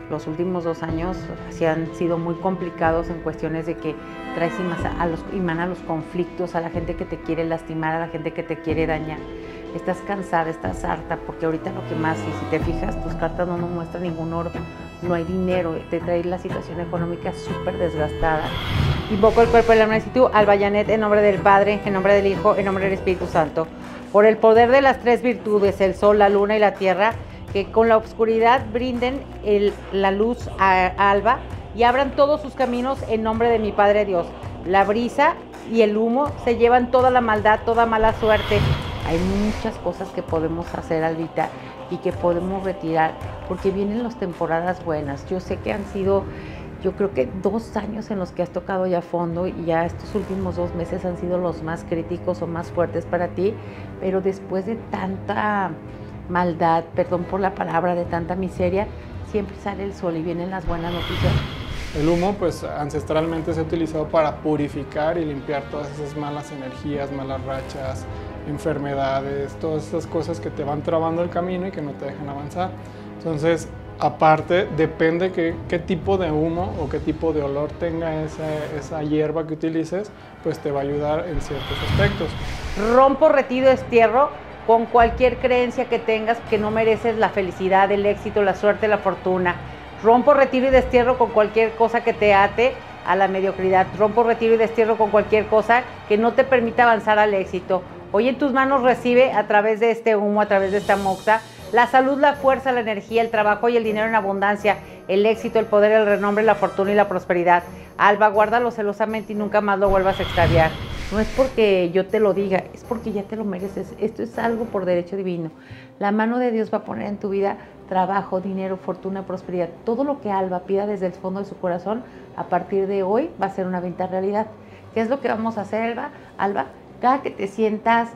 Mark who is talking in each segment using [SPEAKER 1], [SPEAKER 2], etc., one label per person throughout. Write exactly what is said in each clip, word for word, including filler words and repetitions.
[SPEAKER 1] los últimos dos años sí han sido muy complicados en cuestiones de que traes a los, imán a los conflictos, a la gente que te quiere lastimar, a la gente que te quiere dañar. Estás cansada, estás harta, porque ahorita lo que más, y si te fijas, tus cartas no nos muestran ningún oro, no hay dinero, te trae la situación económica súper desgastada. Invoco el cuerpo del alma y tú, Alba Janet, en nombre del Padre, en nombre del Hijo, en nombre del Espíritu Santo. Por el poder de las tres virtudes, el sol, la luna y la tierra, que con la oscuridad brinden el, la luz a, a Alba y abran todos sus caminos en nombre de mi Padre Dios. La brisa y el humo se llevan toda la maldad, toda mala suerte. Hay muchas cosas que podemos hacer, Albita, y que podemos retirar, porque vienen las temporadas buenas. Yo sé que han sido, yo creo que dos años en los que has tocado ya fondo, y ya estos últimos dos meses han sido los más críticos o más fuertes para ti, pero después de tanta maldad, perdón por la palabra, de tanta miseria, siempre sale el sol y vienen las buenas noticias.
[SPEAKER 2] El humo, pues ancestralmente se ha utilizado para purificar y limpiar todas esas malas energías, malas rachas, enfermedades, todas esas cosas que te van trabando el camino y que no te dejan avanzar. Entonces, aparte, depende qué, qué tipo de humo o qué tipo de olor tenga esa, esa hierba que utilices, pues te va a ayudar en ciertos aspectos.
[SPEAKER 1] Rompo, retiro, destierro con cualquier creencia que tengas que no mereces la felicidad, el éxito, la suerte, la fortuna. Rompo, retiro y destierro con cualquier cosa que te ate a la mediocridad. Rompo, retiro y destierro con cualquier cosa que no te permita avanzar al éxito. Hoy en tus manos recibe a través de este humo, a través de esta moxa, la salud, la fuerza, la energía, el trabajo y el dinero en abundancia, el éxito, el poder, el renombre, la fortuna y la prosperidad. Alba, guárdalo celosamente y nunca más lo vuelvas a extraviar. No es porque yo te lo diga, es porque ya te lo mereces. Esto es algo por derecho divino. La mano de Dios va a poner en tu vida trabajo, dinero, fortuna, prosperidad. Todo lo que Alba pida desde el fondo de su corazón, a partir de hoy va a ser una venta realidad. ¿Qué es lo que vamos a hacer, Alba? Alba, cada que te sientas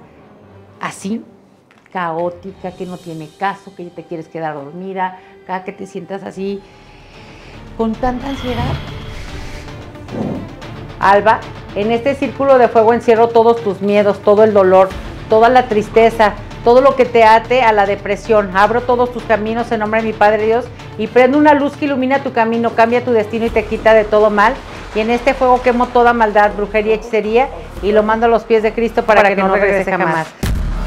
[SPEAKER 1] así, caótica, que no tiene caso, que te quieres quedar dormida, cada que te sientas así, con tanta ansiedad, Alba, en este círculo de fuego encierro todos tus miedos, todo el dolor, toda la tristeza, todo lo que te ate a la depresión. Abro todos tus caminos en nombre de mi Padre Dios y prendo una luz que ilumina tu camino, cambia tu destino y te quita de todo mal. Y en este fuego quemo toda maldad, brujería, hechicería y lo mando a los pies de Cristo para, para que, que no regrese, regrese jamás. jamás.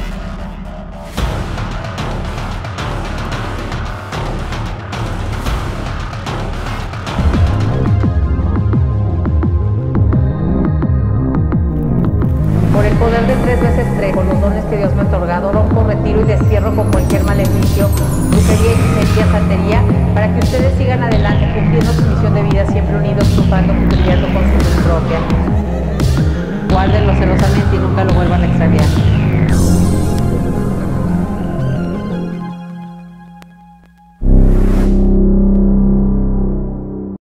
[SPEAKER 1] Por el poder de tres veces tres, con los dones que Dios me ha otorgado, rompo, retiro y destierro con cualquier maleficio, brujería, hechicería, santería, para que ustedes sigan adelante cumpliendo su misión de vida, siempre unidos, triunfando, brillando con su luz propia. Guárdenlo celosamente y nunca lo vuelvan a extraviar.